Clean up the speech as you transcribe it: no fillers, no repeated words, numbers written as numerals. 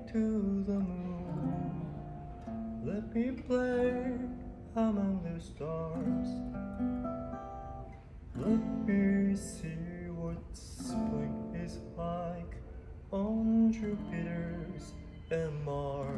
to the moon. Let me play among the stars. Let me see what spring is like on Jupiter's and Mars.